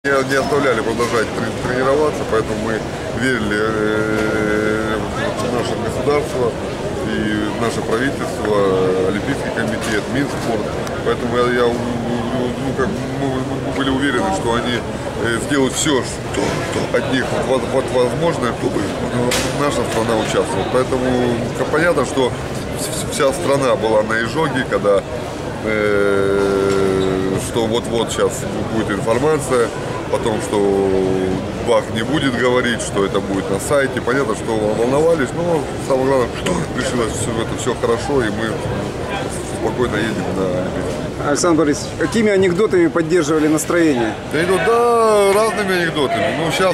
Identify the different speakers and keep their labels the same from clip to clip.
Speaker 1: Не оставляли продолжать тренироваться, поэтому мы верили в наше государство и в наше правительство, Олимпийский комитет, Минспорт. Поэтому мы были уверены, что они сделают все, что от них возможно, чтобы наша страна участвовала. Поэтому понятно, что вся страна была на изжоге, когда что вот-вот сейчас будет информация о том, что БАХ не будет говорить, что это будет на сайте. Понятно, что волновались, но самое главное, что решилось все хорошо, и мы спокойно едем на Олимпиаду.
Speaker 2: Александр Борисович, какими анекдотами поддерживали настроение?
Speaker 1: Да, разными анекдотами. Ну, сейчас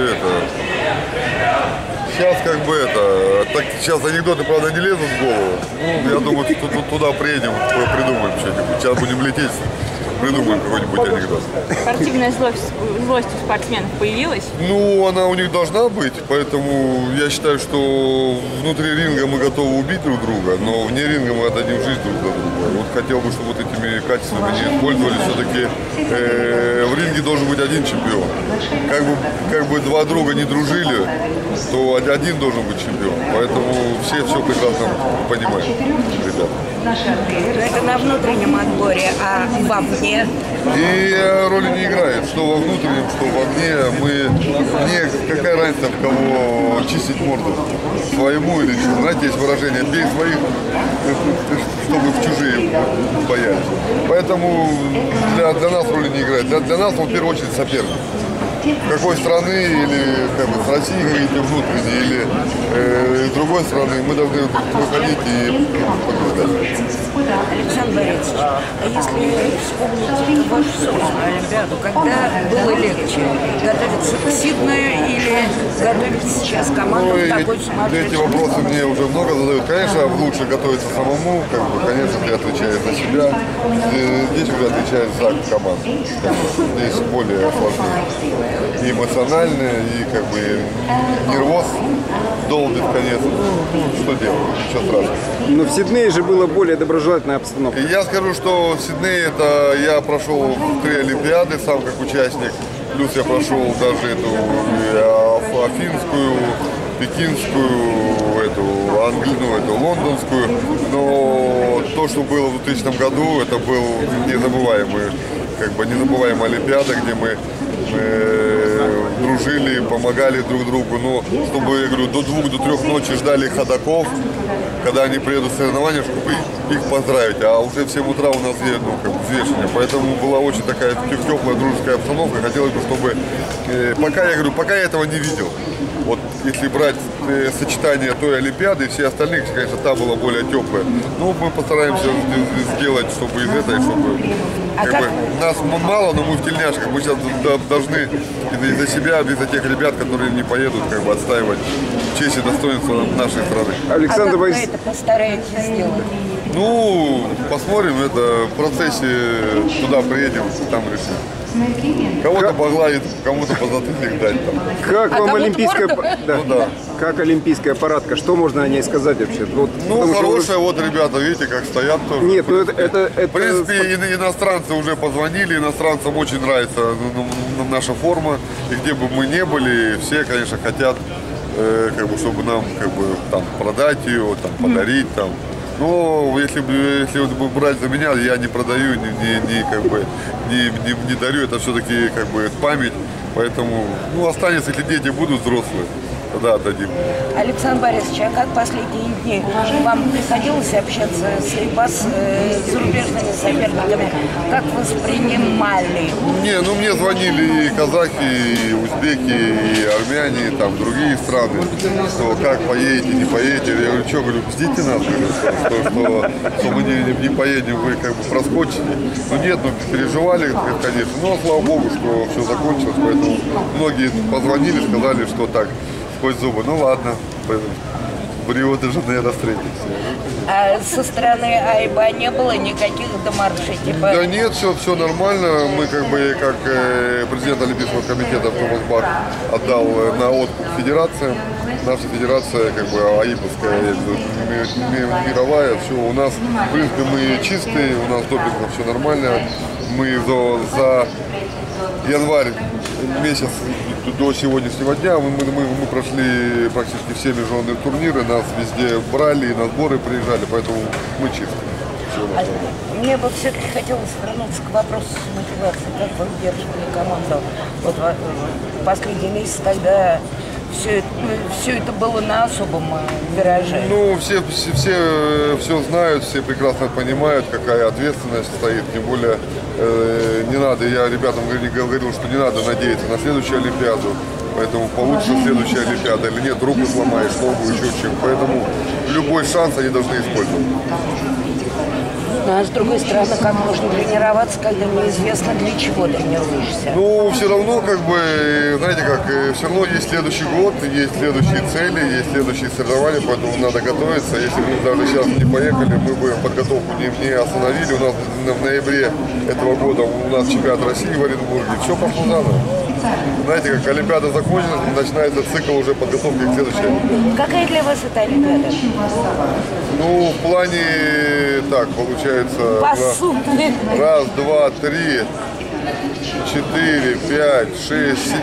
Speaker 1: сейчас анекдоты, правда, не лезут в голову. Ну, я думаю, туда приедем, придумаем что-нибудь. Сейчас будем лететь, придумаем какой-нибудь анекдот.
Speaker 3: Спортивная злость у спортсменов появилась?
Speaker 1: Ну, она у них должна быть, поэтому я считаю, что внутри ринга мы готовы убить друг друга, но вне ринга мы отдадим жизнь друг за друга. Вот хотел бы, чтобы вот этими качествами не пользовались. Все-таки в ринге должен быть один чемпион. Как бы два друга не дружили, то один должен быть чемпион. Поэтому все прекрасно понимают, ребята.
Speaker 4: Это на внутреннем отборе, а вовне?
Speaker 1: И роли не играет, что во внутреннем, что вовне. Мне какая разница, в кого чистить морду? Своему или чужому? Знаете, есть выражение: бей своих, чтобы в чужие боялись. Поэтому для нас роли не играет. Для нас он в первую очередь соперник. Какой страны, или с Россией говорите внутренней, или с другой стороны, мы должны выходить и побеждать.
Speaker 4: Александр Борисович, а если вспомнить вашу собственную Олимпиаду, когда было легче готовиться к Сиднею или готовиться сейчас команду в такой сумасшедшей?
Speaker 1: Эти вопросы мне уже много задают. Конечно, лучше готовиться самому, конечно, ты отвечаешь за себя. Здесь уже отвечаешь за команду. Здесь более сложнее. И эмоционально, и нервоз долбит, конечно. Что делать? Ничего страшного.
Speaker 2: Но в Сиднее же была более доброжелательная обстановка.
Speaker 1: Я скажу, что в Сиднее я прошел 3 Олимпиады сам как участник. Плюс я прошел даже эту афинскую, пекинскую, эту лондонскую. Но то, что было в 2000 году, это был незабываемая Олимпиада, где мы дружили, помогали друг другу. Но чтобы, я говорю, до 2-3 ночи ждали ходаков, когда они приедут в соревнования, чтобы их поздравить. А уже в 7 утра у нас взвешивание. Поэтому была очень такая теплая дружеская обстановка. Хотелось бы, чтобы пока я этого не видел. Вот если брать сочетание той Олимпиады и все остальных, конечно, та была более теплая. Но мы постараемся сделать, чтобы из этой, чтобы нас мало, но мы в тельняшках. Мы сейчас должны из-за себя, из-за тех ребят, которые не поедут, отстаивать честь и достоинство нашей страны.
Speaker 2: Александр
Speaker 4: как
Speaker 2: Борисович,
Speaker 4: вы это постараетесь сделать?
Speaker 1: Ну, посмотрим, это в процессе туда приедем, там решим. Кого-то погладит, кому-то подзатыльник дать там.
Speaker 2: как вам олимпийская...
Speaker 1: Ну да.
Speaker 2: Как олимпийская парадка? Что можно о ней сказать вообще?
Speaker 1: Хорошая, ребята, видите, как стоят тоже.
Speaker 2: Нет, это...
Speaker 1: В принципе, иностранцы уже позвонили, иностранцам очень нравится наша форма. И где бы мы ни были, все, конечно, хотят, чтобы нам там продать ее, подарить там. Но если брать за меня, я не продаю, не дарю, это все-таки память. Поэтому, останется, если дети будут взрослые, тогда отдадим.
Speaker 4: Александр Борисович, а как последние дни вам приходилось общаться с зарубежными соперниками? Как воспринимали?
Speaker 1: Мне звонили и казахи, и узбеки, и армяне, другие страны, что как поедете, не поедете. Я говорю, ждите нас, что мы не поедем, вы проскочите. Нет, переживали, конечно, но слава богу, что все закончилось, поэтому многие позвонили, сказали, что так, сквозь зубы. Ну ладно, в Рио-де-Жанейро встретимся.
Speaker 4: А со стороны АИБА не было никаких демаршей?
Speaker 1: Да нет, все нормально. Мы как президент Олимпийского комитета Томас Бах отдал на откуп федерациям. Наша федерация АИБовская, мировая, все у нас, в принципе, мы чистые, у нас допингом все нормально. Мы за январь месяц до сегодняшнего дня мы прошли практически все международные турниры, нас везде брали, на сборы приезжали, поэтому мы чисты.
Speaker 4: Мне бы все-таки хотелось вернуться к вопросу мотивации. Как вы удерживали команду? Вот в последний месяц тогда все это было на особом вираже.
Speaker 1: Ну, все знают, все прекрасно понимают, какая ответственность стоит. Тем более, не надо, я ребятам говорил, что не надо надеяться на следующую Олимпиаду. Поэтому получится следующая Олимпиада или нет, руку сломаешь, ногу, еще чем. Поэтому любой шанс они должны использовать.
Speaker 4: Ну, а с другой стороны, как можно тренироваться, когда неизвестно, для чего тренируешься?
Speaker 1: Ну, все равно, как бы, знаете как, все равно есть следующий год, есть следующие цели, есть следующие соревнования, поэтому надо готовиться. Если бы мы даже сейчас не поехали, мы бы подготовку не остановили. У нас в ноябре этого года у нас чемпионат России в Оренбурге. Все пошло заново. Знаете, как Олимпиада закончилась, начинается цикл уже подготовки к следующей.
Speaker 4: Какая для вас это Олимпиада?
Speaker 1: Ну, в плане, так, получается...
Speaker 4: По сути.
Speaker 1: Раз, два, три, 4, 5, 6, 7.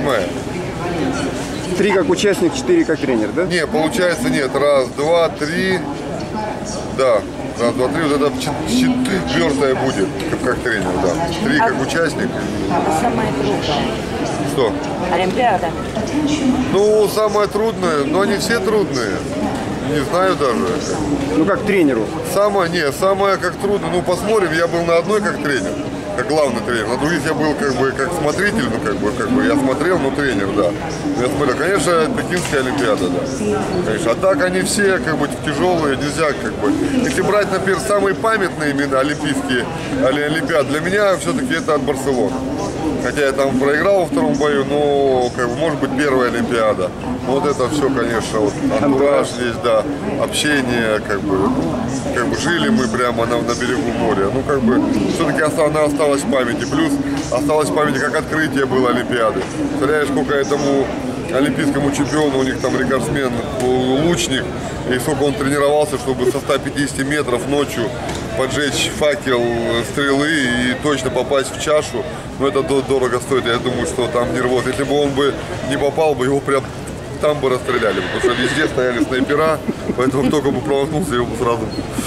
Speaker 2: 3 как участник, 4 как тренер, да?
Speaker 1: Не, получается нет. Раз, два, три. Да. Раз, два, три. Вот это 4-я будет, как тренер, да. 3 как участник.
Speaker 4: Самое трудное.
Speaker 1: Что?
Speaker 4: Олимпиада.
Speaker 1: Ну, самое трудное, но они все трудные. Не знаю даже.
Speaker 2: Ну как тренеру.
Speaker 1: Самое как трудно. Ну, посмотрим, я был на одной как тренер, как главный тренер. На других я был как бы как смотритель, ну как бы я смотрел, но тренер, да. Я смотрел, конечно, Пекинская Олимпиада, да. Конечно. А так они все как бы тяжелые, нельзя как бы. Если брать, например, самые памятные именно олимпийские Олимпиады, для меня все-таки это от Барселоны. Хотя я там проиграл во втором бою, но как бы, может быть, первая Олимпиада. Вот это все, конечно, вот, антураж есть, да, общение, как бы жили мы прямо на берегу моря. Ну, как бы, все-таки она осталась в памяти. Плюс осталась в памяти, как открытие было Олимпиады. Представляешь, сколько этому олимпийскому чемпиону, у них там рекордсмен, лучник, и сколько он тренировался, чтобы со 150 метров ночью поджечь факел стрелы и точно попасть в чашу. Но это дорого стоит. Я думаю, что там нервоз. Если бы он бы не попал, бы его прям там бы расстреляли. Потому что везде стояли снайпера, поэтому только бы промахнулся, его бы сразу.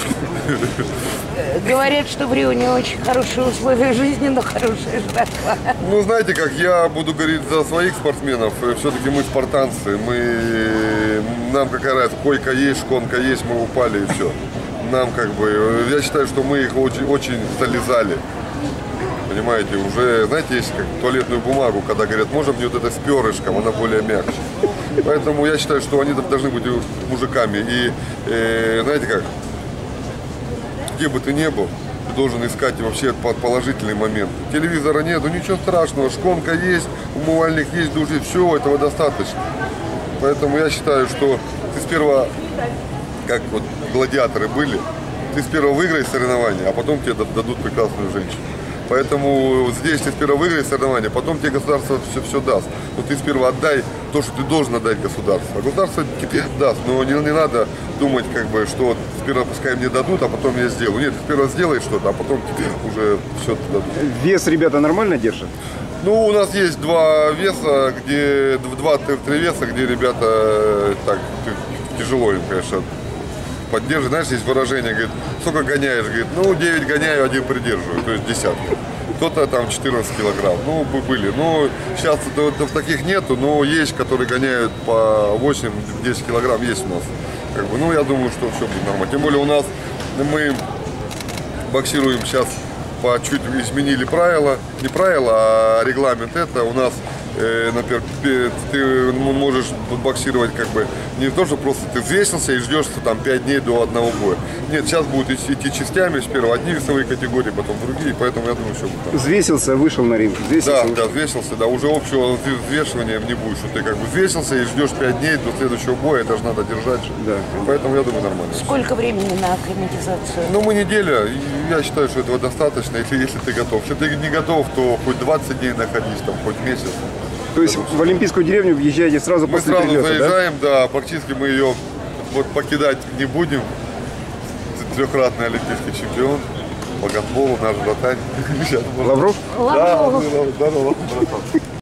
Speaker 4: Говорят, что в Рио не очень хорошие условия жизни, но хорошая жратва.
Speaker 1: Ну, знаете как, я буду говорить за своих спортсменов. Все-таки мы спартанцы. Нам какая разница, койка есть, шконка есть, мы упали и все. Нам как бы, я считаю, что мы их очень залезали. Понимаете, уже, знаете, есть как туалетную бумагу, когда говорят, можем мне вот это с перышком, она более мягче. Поэтому я считаю, что они должны быть мужиками. И знаете как, где бы ты ни был, ты должен искать вообще положительный момент. Телевизора нету, ничего страшного, шконка есть, умывальник есть, души, все, этого достаточно. Поэтому я считаю, что ты сперва, как вот гладиаторы были, ты сперва выиграешь соревнования, а потом тебе дадут прекрасную женщину. Поэтому здесь ты сперва выиграешь соревнования, потом тебе государство все даст. Но ты сперва отдай то, что ты должен отдать государству. А государство тебе даст. Но не надо думать, как бы, что вот сперва пускай мне дадут, а потом я сделаю. Нет, ты сперва сделай что-то, а потом тебе уже все дадут.
Speaker 2: Вес ребята нормально держат?
Speaker 1: Ну, у нас есть 2 веса, где 2-3 веса, где ребята так тяжело им, конечно, поддерживать. Знаешь, есть выражение, говорит, сколько гоняешь? Говорит, ну, 9 гоняю, 1 придерживаю, то есть десятку. Кто-то там 14 килограмм, ну, были. Ну, сейчас таких нету, но есть, которые гоняют по 8-10 килограмм, есть у нас. Как бы, ну, я думаю, что все будет нормально. Тем более у нас, мы боксируем сейчас, чуть изменили правила, не правила, а регламент это. У нас, например, ты можешь боксировать как бы не то, что просто ты взвесился и ждешь там 5 дней до одного боя. Нет, сейчас будет идти частями, сперва одни весовые категории, потом другие, поэтому я думаю, все будет.
Speaker 2: Взвесился, вышел на ринг.
Speaker 1: Да, взвесился, да, уже общего взвешивания не будет, что ты как бы взвесился и ждешь 5 дней до следующего боя, это же надо держать.
Speaker 2: Да.
Speaker 1: Поэтому я думаю, нормально.
Speaker 4: Сколько времени на акклиматизацию?
Speaker 1: Ну, мы неделя, я считаю, что этого достаточно, если ты готов. Если ты не готов, то хоть 20 дней находись, там, хоть месяц.
Speaker 2: То есть в Олимпийскую деревню въезжаете сразу
Speaker 1: Мы
Speaker 2: после
Speaker 1: сразу
Speaker 2: прилета,
Speaker 1: заезжаем, да, практически мы ее вот покидать не будем. Трехкратный олимпийский чемпион. по гандболу, наш братан. Сейчас, может,
Speaker 2: Лавров?
Speaker 1: Да, здорово, братан.